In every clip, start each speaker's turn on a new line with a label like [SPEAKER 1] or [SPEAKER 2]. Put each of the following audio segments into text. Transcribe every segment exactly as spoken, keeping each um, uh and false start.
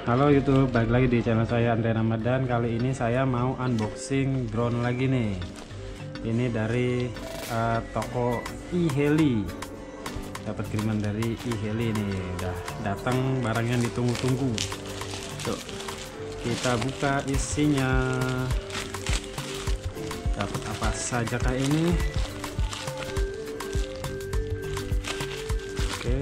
[SPEAKER 1] Halo YouTube, balik lagi di channel saya Andre Ramadan. Kali ini saya mau unboxing drone lagi nih. Ini dari uh, toko iHeli. Dapat kiriman dari iHeli nih. Udah datang barang yang ditunggu-tunggu. Tuh, kita buka isinya. Dapat apa saja kah ini? Oke.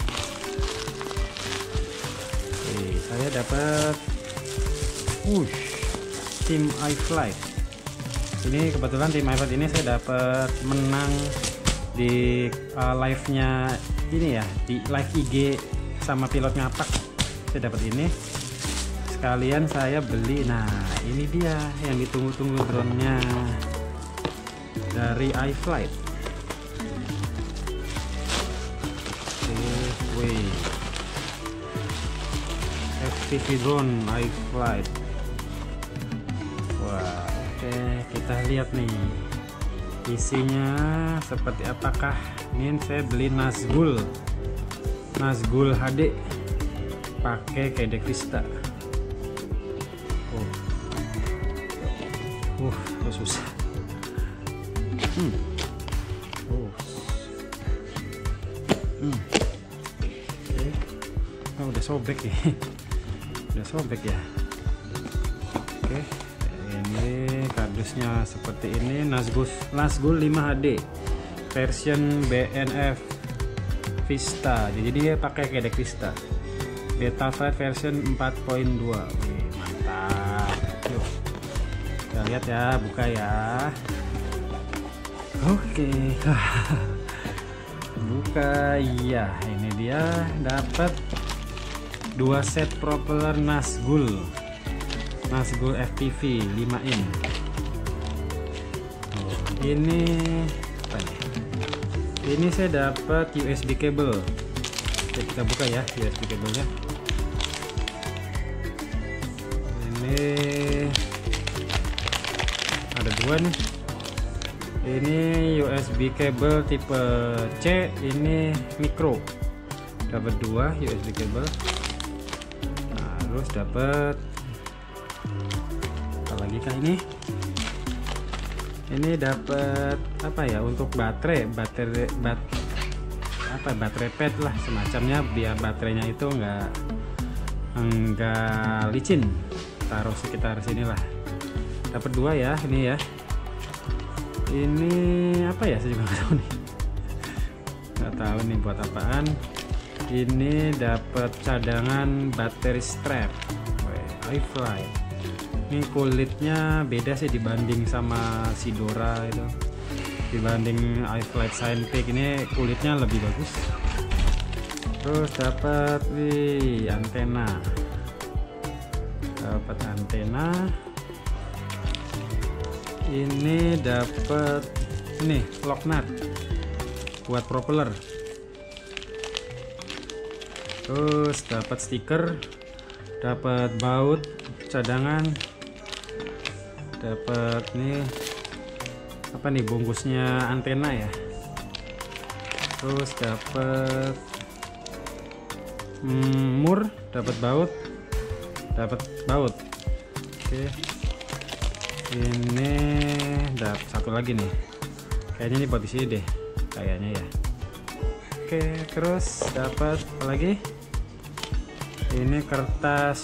[SPEAKER 1] Saya dapat push tim iFlight. Ini kebetulan tim iFlight ini saya dapat menang di uh, live nya ini ya, di live I G sama pilot ngapak. Saya dapat ini sekalian saya beli. Nah ini dia yang ditunggu-tunggu drone-nya dari iFlight. Wih, F P V drone iFlight. Wah, oke, kita lihat nih isinya seperti apakah. Ini saya beli Nazgul Nazgul H D pakai Kedek Vista. Oh, uh, oh, susah. Hmm. Oh. Hmm. Oke, oh, udah sobek ya. Udah sobek ya. Oke, ini kardusnya seperti ini. Nazgul Nazgul lima H D version B N F Vista, jadi dia pakai Kedek Vista. Beta Flight version empat titik dua. Wih, mantap. Yuk kita lihat ya, buka ya. Oke. Buka. Iya, ini dia dapat dua set propeller Nazgul Nazgul F P V lima in. Oh, ini apa nih? Ini saya dapat U S B cable. Oke, kita buka ya U S B cable-nya. Ini ada dua nih. Ini U S B cable tipe C, ini micro. Dapat dua U S B cable. Terus dapat apa lagi kah ini? Ini dapat apa ya, untuk baterai, baterai bat apa baterai pad lah semacamnya, biar baterainya itu enggak enggak licin. Taruh sekitar sini lah. Dapat dua ya, ini ya. Ini apa ya, saya juga nggak tahu nih. Nggak tahu nih buat apaan. Ini dapat cadangan baterai strap. Wih, iFlight. Ini kulitnya beda sih dibanding sama Sidora itu. Dibanding iFlight Scientific ini kulitnya lebih bagus. Terus dapat wih antena. Dapat antena. Ini dapat ini lock nut buat propeller. Terus dapat stiker, dapat baut cadangan, dapat nih apa nih, bungkusnya antena ya. Terus dapat hmm, mur, dapat baut, dapat baut. Oke, ini dapat satu lagi nih. Kayaknya ini buat di sini deh, kayaknya ya. Oke, terus dapat apa lagi? Ini kertas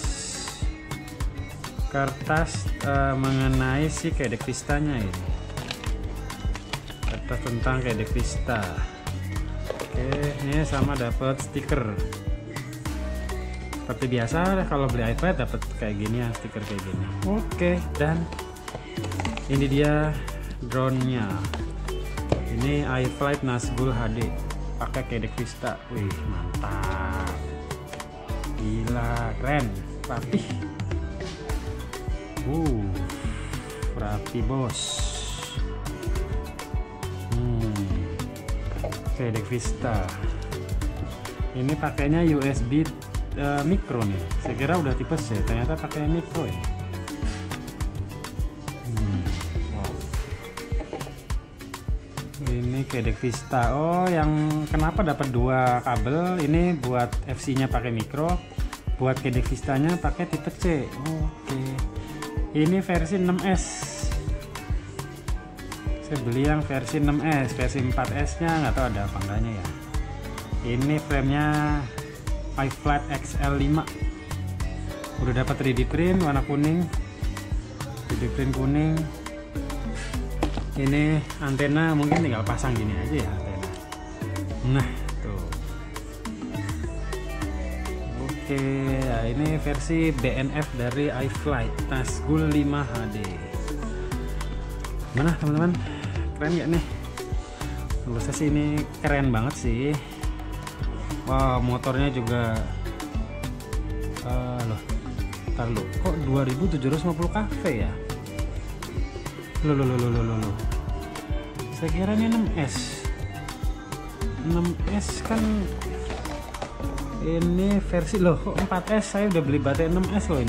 [SPEAKER 1] kertas uh, mengenai si Kedek Vistanya ini. Kertas tentang Kedek Vista. Oke, ini sama dapat stiker. Seperti biasa kalau beli iPad dapat kayak gini ya, stiker kayak gini. Oke, dan ini dia drone-nya. Ini iFlight Nazgul H D pakai Kedek Vista. Wih, mantap. Gila, keren, rapi. Uh, rapi bos. Hmm, Kedek Vista. Ini pakainya U S B uh, micro nih. Saya kira udah tipe C, ternyata pakai micro ya. Hmm, wow. Ini Kedek Vista. Oh, yang kenapa dapat dua kabel? Ini buat F C-nya pakai micro, buat G D Vistanya pakai tipe C. Oke, ini versi enam S. Saya beli yang versi enam S, versi empat S nya nggak tahu ada apa enggaknya ya. Ini framenya iFlight X L lima. Udah dapat tiga D print warna kuning, tiga D print kuning. Ini antena mungkin tinggal pasang gini aja ya antena. Nah tuh. Oke, ya ini versi B N F dari iFlight Nazgul lima H D. Mana teman-teman, keren gak nih? Menurut saya sih ini keren banget sih. Wow, motornya juga uh, loh, ntar lo kok dua ribu tujuh ratus lima puluh kV ya? Loh loh loh loh loh loh. Saya kira ini enam S. enam S kan ini versi loh, kok empat S. Saya udah beli baterai enam S loh ini.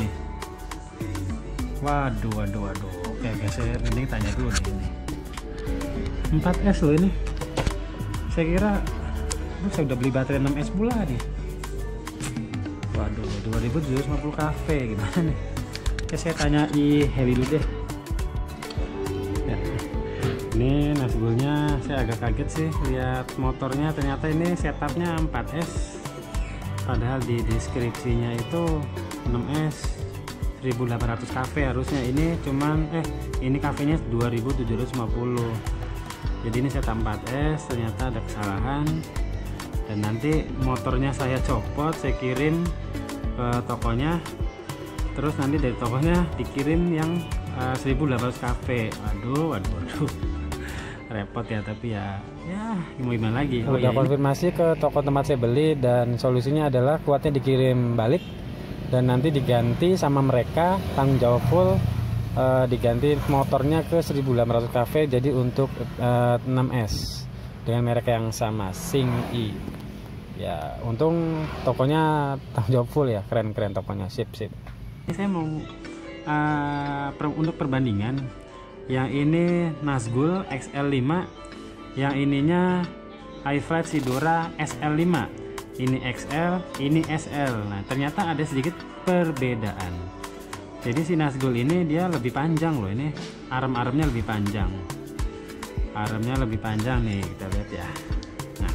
[SPEAKER 1] Waduh waduh waduh. Oke guys, saya ini tanya dulu nih ini. empat S loh ini. Saya kira oh, saya udah beli baterai enam S pula nih. Waduh, dua ribu tujuh ratus lima puluh kV gimana nih? Oke, saya tanya i Heli dulu deh. Ya. Ini Nazgulnya saya agak kaget sih lihat motornya, ternyata ini setupnya empat S. Padahal di deskripsinya itu enam S seribu delapan ratus kV harusnya. Ini cuman eh ini kV-nya dua ribu tujuh ratus lima puluh. Jadi ini setup empat S, ternyata ada kesalahan. Dan nanti motornya saya copot, saya kirim ke tokonya, terus nanti dari tokonya dikirim yang uh, seribu delapan ratus kV. Waduh, waduh, waduh, repot ya, tapi ya, ya mau gimana lagi. Oh,
[SPEAKER 2] udah
[SPEAKER 1] ya,
[SPEAKER 2] konfirmasi ini ke toko tempat saya beli dan solusinya adalah kuatnya dikirim balik dan nanti diganti sama mereka, tanggung jawab full. Uh, diganti motornya ke seribu delapan ratus kV, jadi untuk uh, enam S dengan merek yang sama, Xing-i. Ya, untung tokonya tanggung jawab full ya, keren-keren tokonya, sip-sip.
[SPEAKER 1] Saya mau uh, per, untuk perbandingan, yang ini Nazgul X L lima, yang ininya iFlight Sidora S L lima. Ini X L, ini S L. Nah, ternyata ada sedikit perbedaan. Jadi si Nazgul ini dia lebih panjang loh, ini arm-armnya lebih panjang. Armnya lebih panjang nih, kita lihat ya. Nah,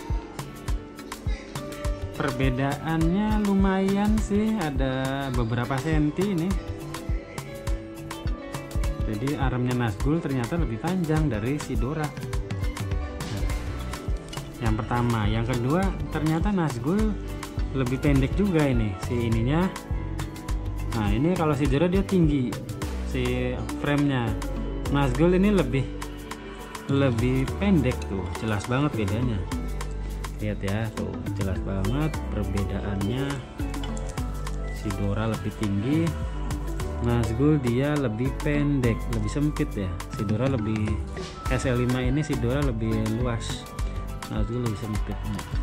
[SPEAKER 1] perbedaannya lumayan sih, ada beberapa senti ini. Jadi armnya Nazgul ternyata lebih panjang dari Sidora. Nah, yang pertama, yang kedua ternyata Nazgul lebih pendek juga ini si ininya. Nah ini kalau Sidora dia tinggi si framenya. Nazgul ini lebih lebih pendek tuh, jelas banget bedanya. Lihat ya tuh, jelas banget perbedaannya. Sidora lebih tinggi, Nazgul dia lebih pendek, lebih sempit ya. Sidora lebih S L lima ini Sidora lebih luas, Nazgul lebih sempit.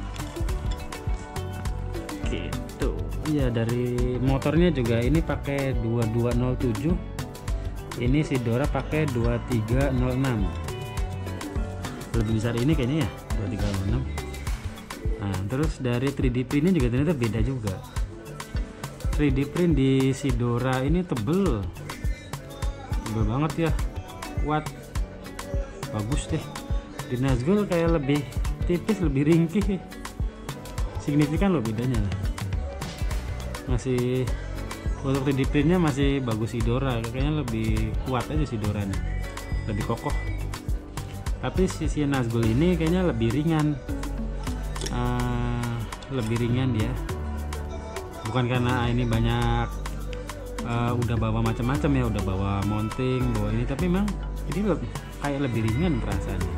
[SPEAKER 1] Gitu. Ya, dari motornya juga ini pakai dua dua nol tujuh, ini Sidora pakai dua tiga nol enam. Lebih besar ini kayaknya ya, dua tiga nol enam. Nah terus dari tiga D printnya juga ternyata beda juga. tiga D print di Sidora ini tebel tebel banget ya, kuat, bagus deh. Di Nazgul kayak lebih tipis, lebih ringkih, signifikan loh bedanya. Masih untuk tiga D printnya masih bagus Sidora, kayaknya lebih kuat aja Sidora nih, lebih kokoh. Tapi sisi Nazgul ini kayaknya lebih ringan, uh, lebih ringan dia. Bukan karena ini banyak uh, udah bawa macam-macam ya, udah bawa mounting, bawa ini, tapi memang ini lebih, kayak lebih ringan perasaannya.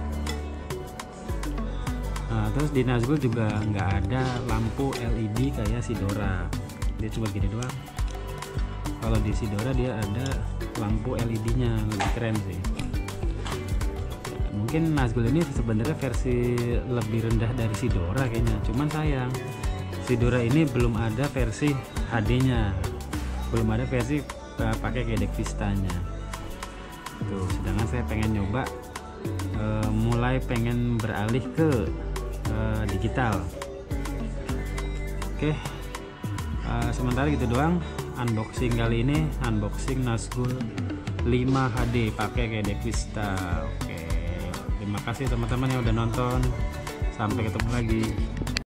[SPEAKER 1] Nah, terus di Nazgul juga nggak ada lampu L E D kayak Sidora. Dia cuma gini doang. Kalau di Sidora dia ada lampu L E D-nya, lebih keren sih. Ya, mungkin Nazgul ini sebenarnya versi lebih rendah dari Sidora kayaknya. Cuman sayang, Sidora ini belum ada versi H D-nya, belum ada versi uh, pakai G D Vistanya. Tuh, sedangkan saya pengen nyoba, uh, mulai pengen beralih ke uh, digital. Oke. Uh, sementara gitu doang unboxing kali ini, unboxing Nazgul lima H D pakai kayak Devista. Oke, terima kasih teman-teman yang udah nonton, sampai ketemu lagi.